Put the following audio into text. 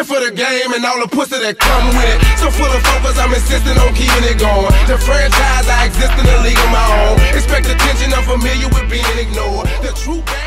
Here for the game and all the pussy that come with it. So full of focus, I'm insisting on keeping it going. The franchise, I exist in a league of my own. Expect attention, I'm familiar with being ignored. The true